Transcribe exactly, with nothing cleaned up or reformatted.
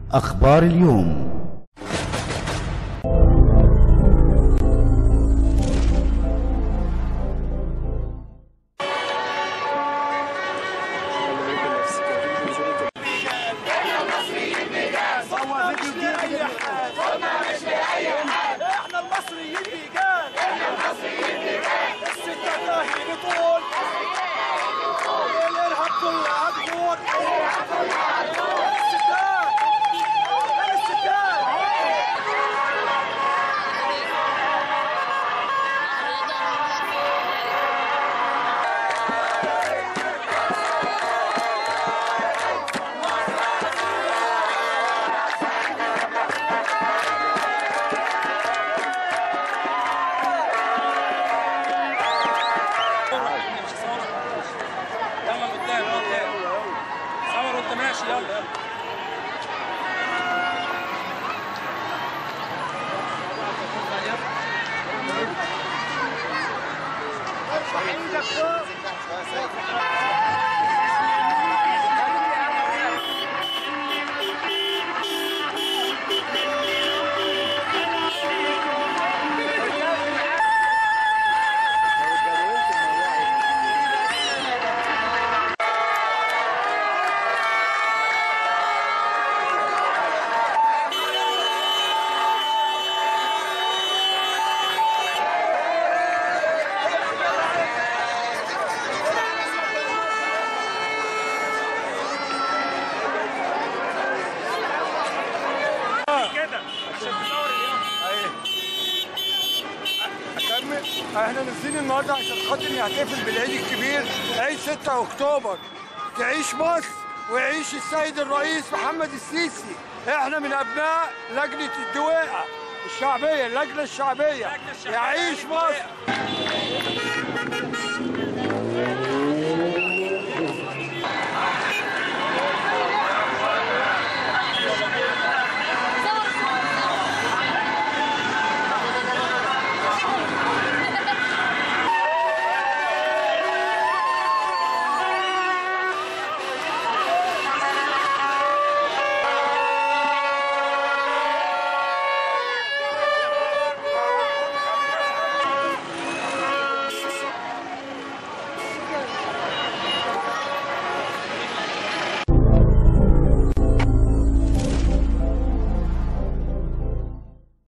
أخبار اليوم. احنا المصريين رجال، احنا المصريين رجال، الستات راهي بطول، الارهاب كلها هتغور، الارهاب كلها هتغور، الستات، الستات. ماشي يلا يلا. احنا نازلين النهارده عشان خاطر نحتفل بالعيد الكبير، عيد ستة أكتوبر. تعيش مصر ويعيش السيد الرئيس محمد السيسي. احنا من ابناء لجنه الدويقه الشعبيه، اللجنه الشعبيه. يعيش مصر.